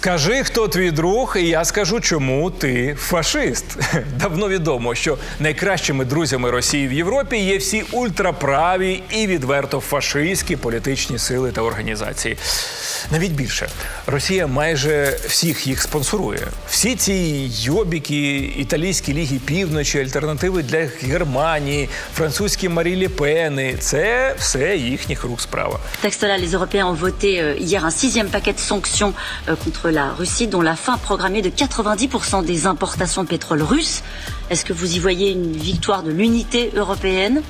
Скажи, хто твій друг, і я скажу, чому ти фашист. Давно відомо, що найкращими друзями Росії в Європі є всі ультраправі і відверто фашистські політичні сили та організації. Навіть більше. Росія майже всіх їх спонсорує. Всі ці йобіки, італійські ліги півночі, альтернативи для Германії, французькі Марі Ле Пени – це все їхніх рук справа. Texte-là, les Européens ont voté hier un 6e paquet de sanctions contre la Russie, dont la fin programmée de 90% des importations de pétrole russe. Est-ce que vous y voyez une victoire de l'unité européenne?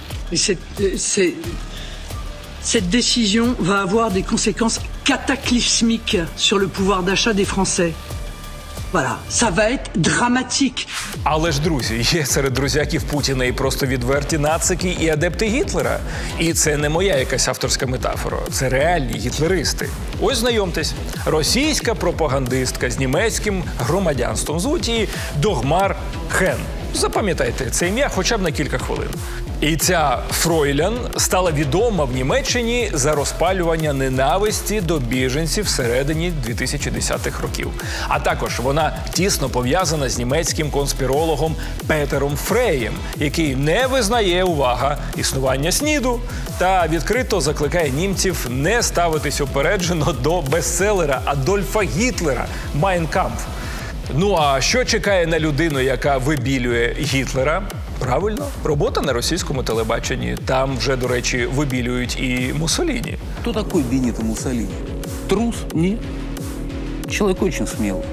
Cette décision va avoir des conséquences cataclysmiques sur le pouvoir d'achat des Français. Voilà, ça va être dramatique. Але ж, друзі, є серед друзяків Путіна і просто відверті нацики і адепти Гітлера. І це не моя якась авторська метафора. Це реальні гітлеристи. Ось знайомтесь. Російська пропагандистка з німецьким громадянством. Звуть її Дагмар Хен. Запам'ятайте це ім'я хоча б на кілька хвилин. І ця фройлян стала відома в Німеччині за розпалювання ненависті до біженців всередині 2010-х років. А також вона тісно пов'язана з німецьким конспірологом Петером Фреєм, який не визнає, увага, існування СНІДу та відкрито закликає німців не ставитись упереджено до бестселера Адольфа Гітлера «Майн кампф». Ну а що чекає на людину, яка вибілює Гітлера? Правильно, робота на російському телебаченні. Там вже, до речі, вибілюють і Муссоліні. Кто такой Бенито Муссолини? Трус? Нет. Человек очень смелый.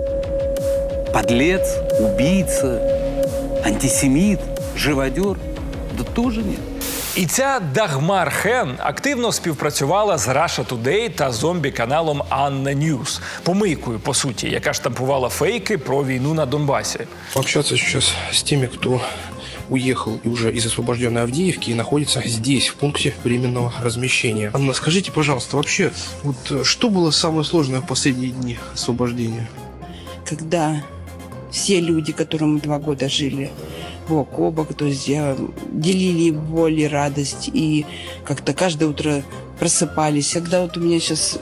Подлец, убийца, антисемит, живодер? Да тоже нет. І ця Дагмар Хен активно співпрацювала з Russia Today та зомбі-каналом Анна Ньюс. Помийкою, по суті, яка штампувала фейки про війну на Донбасі. Общаться сейчас с теми, кто уехал и уже из освобожденной Авдеевки и находится здесь, в пункте временного размещения. Анна, скажите, пожалуйста, вообще, вот что было самое сложное в последние дни освобождения? Когда все люди, которые мы 2 года жили бок о бок, друзья, делили боль и радость, и как-то каждое утро просыпались. Когда вот у меня сейчас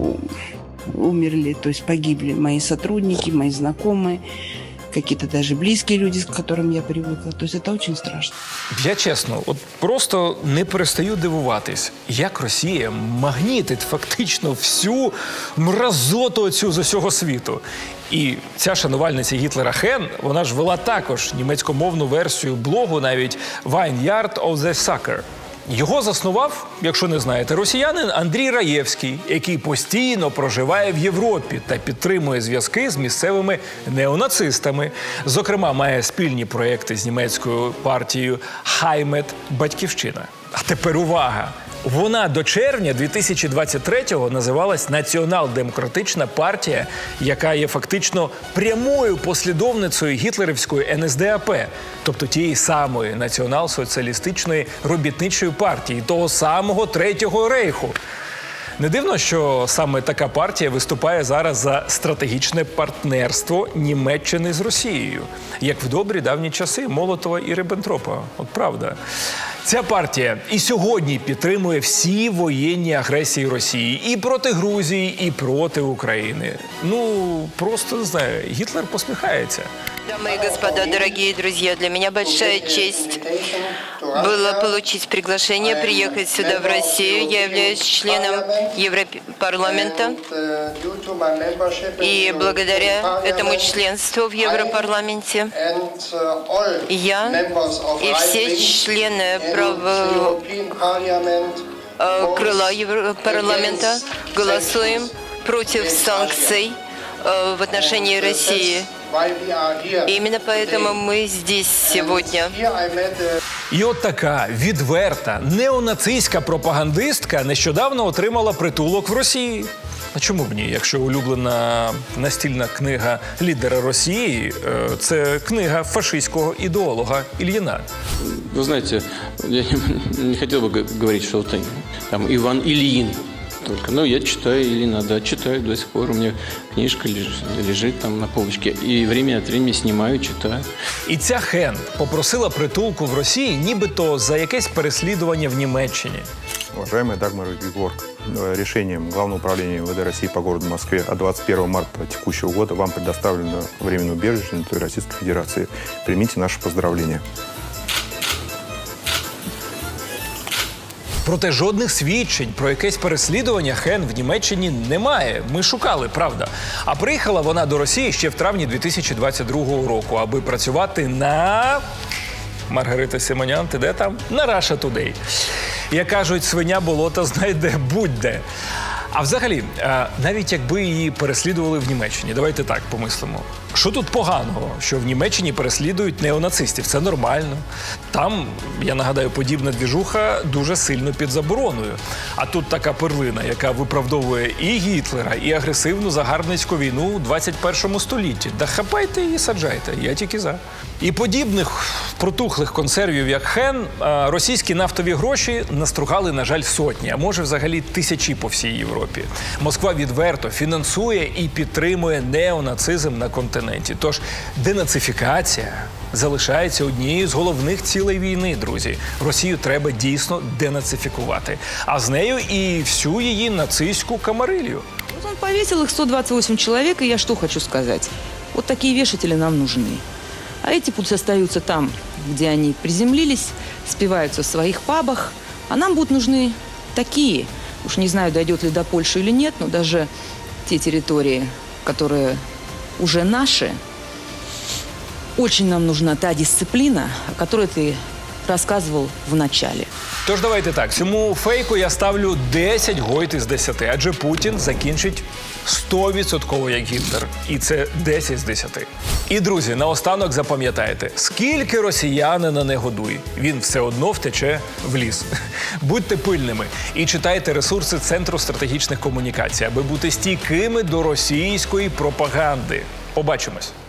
умерли, то есть погибли мои сотрудники, мои знакомые, какие-то даже близкие люди, к которым я привыкла. То есть это очень страшно. Я чесно, от просто не перестаю дивуватись, як Росія магнітить фактично всю мразоту цю з усього світу. І ця шанувальниця Гітлера Хен, вона ж вела також німецькомовну версію блогу навіть «Vineyard of the Sucker». Його заснував, якщо не знаєте, росіянин Андрій Раєвський, який постійно проживає в Європі та підтримує зв'язки з місцевими неонацистами. Зокрема, має спільні проєкти з німецькою партією «Heimat Батьківщина». А тепер увага! Вона до червня 2023-го називалась Націонал-демократична партія, яка є фактично прямою послідовницею гітлерівської НСДАП, тобто тієї самої націонал-соціалістичної робітничої партії, того самого Третього рейху. Не дивно, що саме така партія виступає зараз за стратегічне партнерство Німеччини з Росією, як в добрі давні часи Молотова і Ріббентропа. От правда. Ця партія і сьогодні підтримує всі воєнні агресії Росії і проти Грузії, і проти України. Ну, просто, не знаю, Гітлер посміхається. Дамы и господа, дорогие друзья, для меня большая честь было получить приглашение приехать сюда, в Россию. Я являюсь членом Европарламента. И благодаря этому членству в Европарламенте я и все члены крыла Европарламента голосуем против санкций в отношении России. Именно поэтому мы здесь сегодня. І от така відверта неонацистська пропагандистка нещодавно отримала притулок в Росії. А чому б ні, якщо улюблена настільна книга лідера Росії – це книга фашистського ідеолога Ільїна? Вы знаете, я не хотел бы говорить, что это там Иван Ильин только. Но я читаю Ильина, да, читаю до сих пор. У меня книжка лежит там на полочке. И время от времени снимаю, читаю. І ця Хен попросила притулку в Росії нібито за якесь переслідування в Німеччині. Уважаемая Дагмар Геворг, решением Главного управления МВД России по городу Москве от 21 марта текущего года вам предоставлено временное убежище на территории Российской Федерации. Примите наши поздравления. Проте жодних свідчень про якесь переслідування Хен в Німеччині немає. Ми шукали, правда. А приїхала вона до Росії ще в травні 2022 року, аби працювати на... Маргарита Симонян, ти де там? На Russia Today. Як кажуть, свиня болота знайде будь-де. А взагалі, навіть якби її переслідували в Німеччині, давайте так помислимо. Що тут поганого, що в Німеччині переслідують неонацистів? Це нормально. Там, я нагадаю, подібна двіжуха дуже сильно під забороною. А тут така перлина, яка виправдовує і Гітлера, і агресивну загарбницьку війну у 21 столітті. Да хапайте і саджайте, я тільки за. І подібних протухлих консервів, як Хен, російські нафтові гроші настругали, на жаль, сотні, а може взагалі тисячі по всій Європі. Москва відверто фінансує і підтримує неонацизм на континенті. Тож денацифікація залишається однією з головних цілей війни, друзі. Росію треба дійсно денацифікувати. А з нею і всю її нацистську камарилью. Вот он повесил их 128 человек, и я что хочу сказать. Вот такие вешатели нам нужны. А эти пусть остаются там, где они приземлились, спиваются в своих пабах. А нам будут нужны такие. Уж не знаю, дойдет ли до Польши или нет, но даже те территории, которые уже наши, очень нам нужна та дисциплина, о которой ты рассказывал в начале. Тож давайте так, цьому фейку я ставлю 10 гойт із 10, адже Путін закінчить 100% як Гітлер. І це 10 з 10. І, друзі, наостанок запам'ятайте, скільки росіянина не годуй, він все одно втече в ліс. Будьте пильними і читайте ресурси Центру стратегічних комунікацій, аби бути стійкими до російської пропаганди. Побачимось.